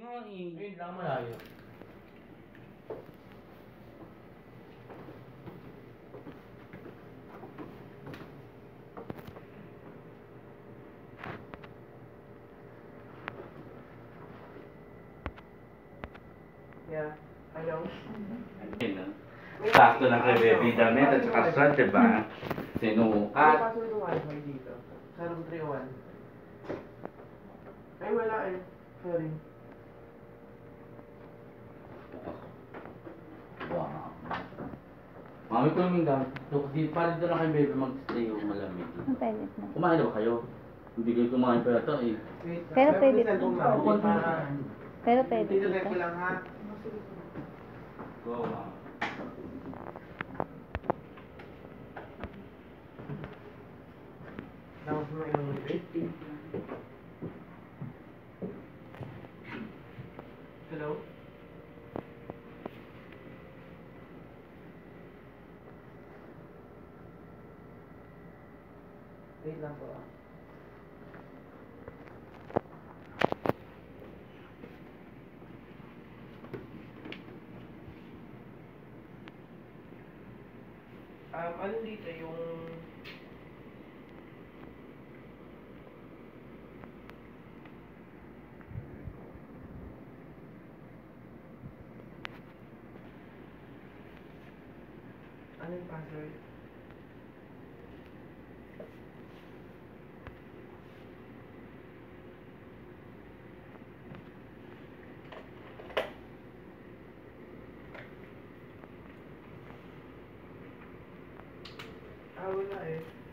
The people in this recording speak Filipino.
nga eh. Ayun lang, malayo. Yeah. Hello? Sakto na kay baby damit at saka strap, diba? Ano Sinukat. password ng wifi dito? Sa room 301. Ay, wala eh. Sorry. Wow. Mami ko yung gamit dito kasi parang doon na kay baby mag-stay yung malamig. Ang pwede na. Kumain na ba kayo? Hindi kayo kumain pa ito eh. Wait. Pero pwede may cellphone pa. lang. Para... Pero pwede Dito dito. ko lang ha. Go, ma'am. Tapos mo yung 80. Hello? Wait lang po ah. Ano dito yung... Ano yung password? Wala eh.